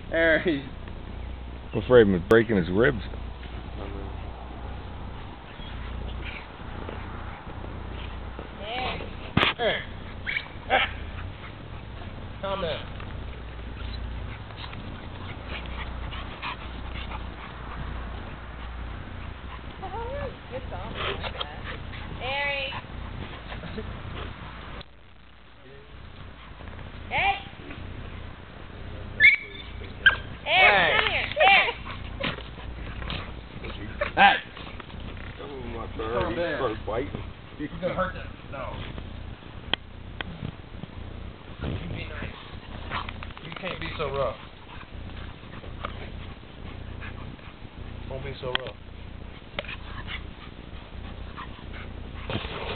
Aries. I'm afraid of breaking his ribs. Hey. Hey. Calm down. Good song. I like that. Aries. Hey. Aries, come here. Aries. Hey. Oh, my Calm down. Start biting. You're gonna hurt that dog. You be nice. You can't be so rough. Don't be so rough.